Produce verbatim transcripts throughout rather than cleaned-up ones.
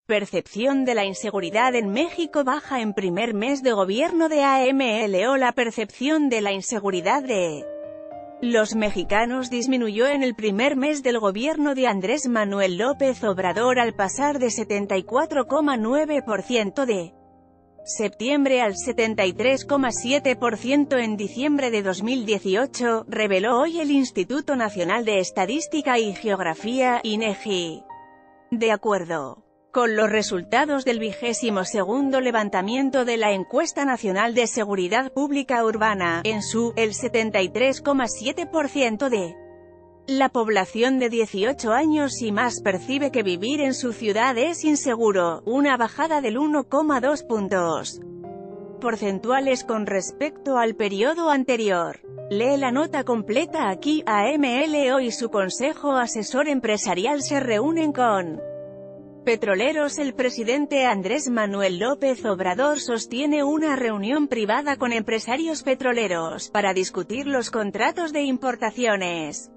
Percepción de la inseguridad en México baja en primer mes de gobierno de AMLO. La percepción de la inseguridad de los mexicanos disminuyó en el primer mes del gobierno de Andrés Manuel López Obrador al pasar de setenta y cuatro coma nueve por ciento de septiembre al setenta y tres coma siete por ciento en diciembre de dos mil dieciocho, reveló hoy el Instituto Nacional de Estadística y Geografía, INEGI. De acuerdo con los resultados del vigésimo segundo levantamiento de la Encuesta Nacional de Seguridad Pública Urbana, en su, el setenta y tres coma siete por ciento de la población de dieciocho años y más percibe que vivir en su ciudad es inseguro, una bajada del uno coma dos puntos porcentuales con respecto al periodo anterior. Lee la nota completa aquí. AMLO y su Consejo Asesor Empresarial se reúnen con petroleros. El presidente Andrés Manuel López Obrador sostiene una reunión privada con empresarios petroleros, para discutir los contratos de importaciones.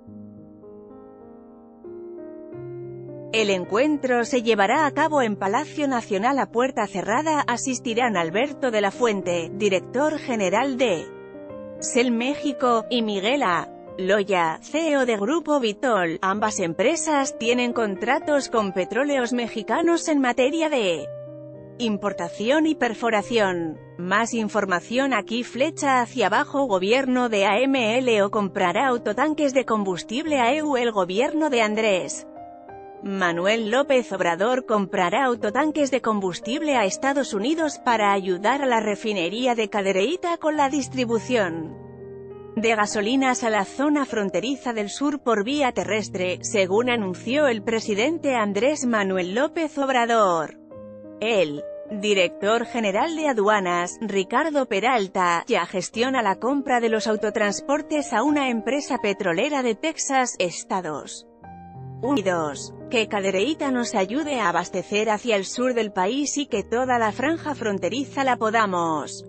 El encuentro se llevará a cabo en Palacio Nacional a puerta cerrada. Asistirán Alberto de la Fuente, director general de Shell México, y Miguel A. Loya, C E O de Grupo Vitol. Ambas empresas tienen contratos con petróleos mexicanos en materia de importación y perforación. Más información aquí. Flecha hacia abajo. Gobierno de AMLO comprará autotanques de combustible a E U. El gobierno de Andrés Manuel López Obrador comprará autotanques de combustible a Estados Unidos para ayudar a la refinería de Cadereyta con la distribución de gasolinas a la zona fronteriza del sur por vía terrestre, según anunció el presidente Andrés Manuel López Obrador. El director general de aduanas, Ricardo Peralta, ya gestiona la compra de los autotransportes a una empresa petrolera de Texas, Estados Unidos. Que Cadereyta nos ayude a abastecer hacia el sur del país y que toda la franja fronteriza la podamos,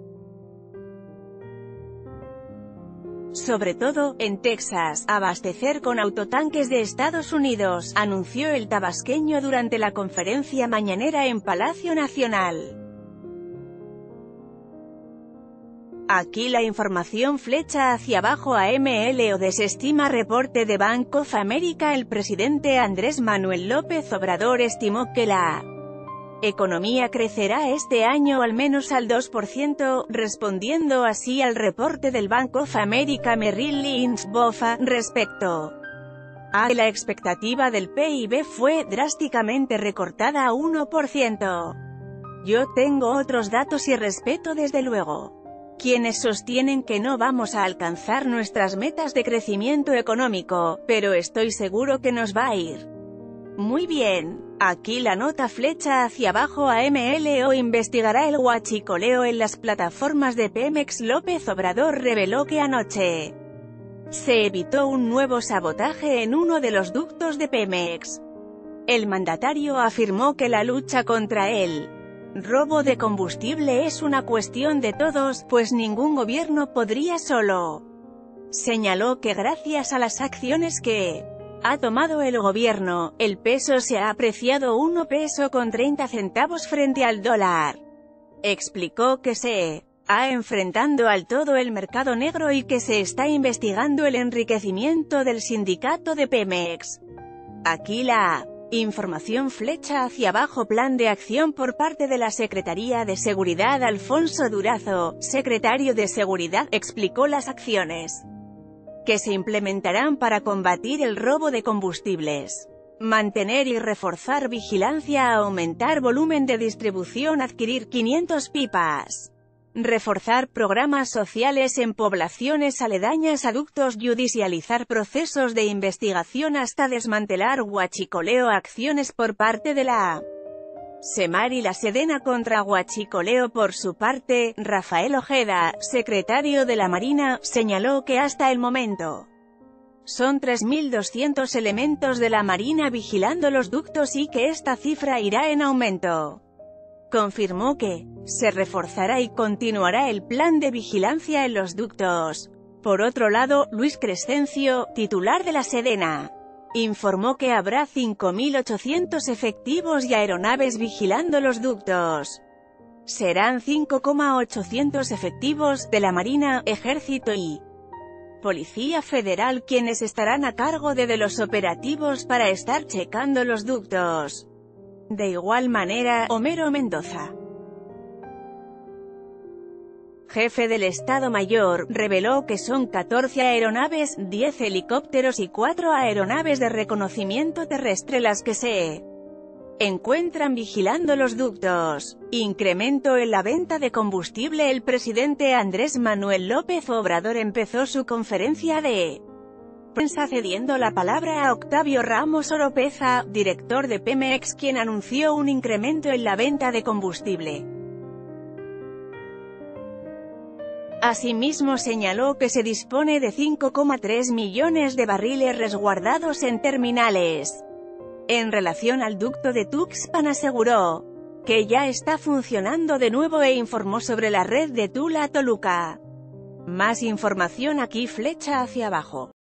sobre todo, en Texas, abastecer con autotanques de Estados Unidos, anunció el tabasqueño durante la conferencia mañanera en Palacio Nacional. Aquí la información. Flecha hacia abajo. AMLO desestima reporte de Bank of America. El presidente Andrés Manuel López Obrador estimó que la economía crecerá este año al menos al dos por ciento, respondiendo así al reporte del Bank of America Merrill Lynch BofA, respecto a que la expectativa del P I B fue drásticamente recortada a uno por ciento. Yo tengo otros datos y respeto desde luego quienes sostienen que no vamos a alcanzar nuestras metas de crecimiento económico, pero estoy seguro que nos va a ir muy bien. Aquí la nota. Flecha hacia abajo. AMLO investigará el huachicoleo en las plataformas de Pemex. López Obrador reveló que anoche se evitó un nuevo sabotaje en uno de los ductos de Pemex. El mandatario afirmó que la lucha contra el robo de combustible es una cuestión de todos, pues ningún gobierno podría solo. Señaló que gracias a las acciones que ha tomado el gobierno, el peso se ha apreciado un peso con treinta centavos frente al dólar. Explicó que se ha enfrentando al todo el mercado negro y que se está investigando el enriquecimiento del sindicato de Pemex. Aquí la información. Flecha hacia abajo. Plan de acción por parte de la Secretaría de Seguridad. Alfonso Durazo, secretario de Seguridad, explicó las acciones que se implementarán para combatir el robo de combustibles, mantener y reforzar vigilancia, aumentar volumen de distribución, adquirir quinientas pipas, reforzar programas sociales en poblaciones aledañas a ductos, judicializar procesos de investigación hasta desmantelar huachicoleo, acciones por parte de la SEMAR y la Sedena contra huachicoleo. Por su parte, Rafael Ojeda, secretario de la Marina, señaló que hasta el momento son tres mil doscientos elementos de la Marina vigilando los ductos y que esta cifra irá en aumento. Confirmó que se reforzará y continuará el plan de vigilancia en los ductos. Por otro lado, Luis Crescencio, titular de la Sedena, informó que habrá cinco mil ochocientos efectivos y aeronaves vigilando los ductos. Serán cinco mil ochocientos efectivos, de la Marina, Ejército y Policía Federal quienes estarán a cargo de, de los operativos para estar checando los ductos. De igual manera, Homero Mendoza, jefe del Estado Mayor, reveló que son catorce aeronaves, diez helicópteros y cuatro aeronaves de reconocimiento terrestre las que se encuentran vigilando los ductos. Incremento en la venta de combustible. El presidente Andrés Manuel López Obrador empezó su conferencia de prensa cediendo la palabra a Octavio Ramos Oropeza, director de Pemex, quien anunció un incremento en la venta de combustible. Asimismo señaló que se dispone de cinco coma tres millones de barriles resguardados en terminales. En relación al ducto de Tuxpan aseguró que ya está funcionando de nuevo e informó sobre la red de Tula-Toluca. Más información aquí, flecha hacia abajo.